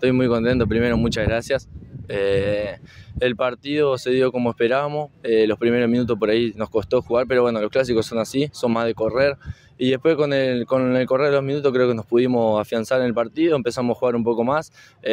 Estoy muy contento, primero muchas gracias. El partido se dio como esperábamos, los primeros minutos por ahí nos costó jugar, pero bueno, los clásicos son así, son más de correr. Y después con el correr de los minutos creo que nos pudimos afianzar en el partido, empezamos a jugar un poco más,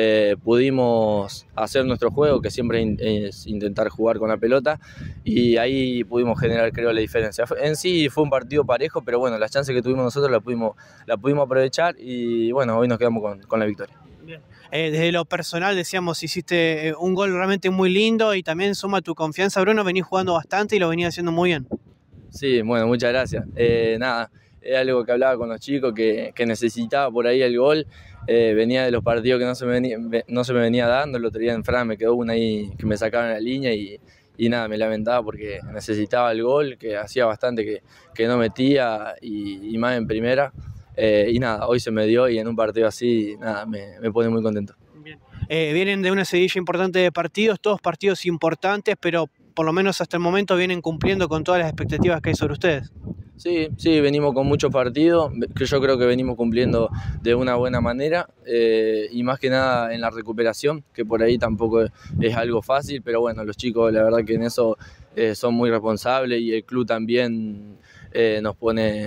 pudimos hacer nuestro juego, que siempre es intentar jugar con la pelota, y ahí pudimos generar, creo, la diferencia. En sí fue un partido parejo, pero bueno, las chances que tuvimos nosotros la pudimos aprovechar y bueno, hoy nos quedamos con la victoria. Bien. Desde lo personal, decíamos, hiciste un gol realmente muy lindo y también suma tu confianza, Bruno, venís jugando bastante y lo venís haciendo muy bien. Sí, bueno, muchas gracias. Nada, es algo que hablaba con los chicos, que necesitaba por ahí el gol. Venía de los partidos que no se me venía dando. El otro día en Fran me quedó una ahí que me sacaron la línea y nada, me lamentaba porque necesitaba el gol, que hacía bastante que no metía y más en primera. Y nada, hoy se me dio y en un partido así, nada, me pone muy contento. Bien. Vienen de una seguidilla importante de partidos, todos partidos importantes, pero por lo menos hasta el momento vienen cumpliendo con todas las expectativas que hay sobre ustedes. Sí, venimos con muchos partidos, que yo creo que venimos cumpliendo de una buena manera y más que nada en la recuperación, que por ahí tampoco es algo fácil, pero bueno, los chicos la verdad que en eso son muy responsables y el club también nos pone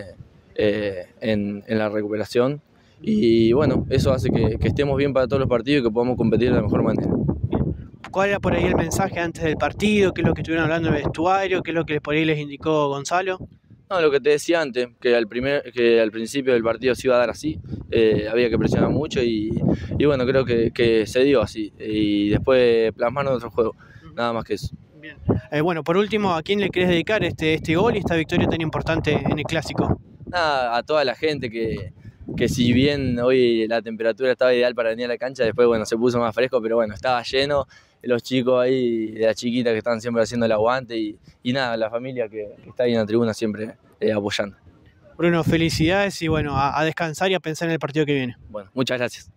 en la recuperación y bueno, eso hace que estemos bien para todos los partidos y que podamos competir de la mejor manera. ¿Cuál era por ahí el mensaje antes del partido? ¿Qué es lo que estuvieron hablando en el vestuario? ¿Qué es lo que por ahí les indicó Gonzalo? No, lo que te decía antes, que al principio del partido se iba a dar así, había que presionar mucho y bueno, creo que se dio así y después plasmaron otro juego, nada más que eso. Bien. Bueno, por último, ¿a quién le querés dedicar este gol y esta victoria tan importante en el Clásico? Nada, a toda la gente que si bien hoy la temperatura estaba ideal para venir a la cancha, después bueno, se puso más fresco, pero bueno, estaba lleno, los chicos ahí de la chiquita que están siempre haciendo el aguante y nada, la familia que está ahí en la tribuna siempre apoyando. Bruno, felicidades y bueno, a descansar y a pensar en el partido que viene. Bueno, muchas gracias.